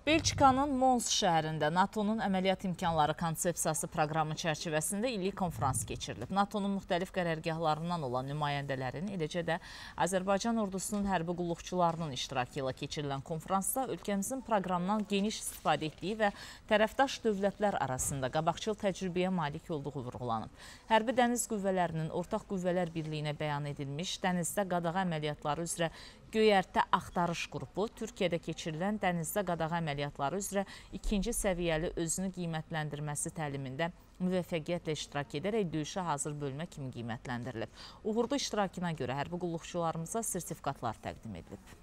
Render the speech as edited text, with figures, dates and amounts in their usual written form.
Belçikanın Mons şəhərində NATO-nun əməliyyat imkanları konsepsiyası proqramı çərçivəsində illik konfrans keçirilib. NATO-nun müxtəlif qərargahlarından olan nümayəndələrin, eləcə də Azərbaycan ordusunun hərbi qulluqçularının iştirakı ilə keçirilən konfransda ölkəmizin proqramdan geniş istifadə etdiyi və tərəfdaş dövlətlər arasında qabaqcıl təcrübəyə malik olduğu vurğulanıb. Hərbi dəniz qüvvələrinin ortaq qüvvələr birliyinə bəyan edilmiş dənizdə qadağa əməliyyatları üzrə göyərtə axtarış qrupu Türkiyədə keçirilən dənizdə qadağa əməliyyatları üzrə ikinci səviyyəli özünü qiymətləndirməsi təlimində müvəffəqiyyətlə iştirak edərək döyüşə hazır bölmə kimi qiymətləndirilib. Uğurlu iştirakına görə hərbi qulluqçularımıza sertifikatlar təqdim edilib.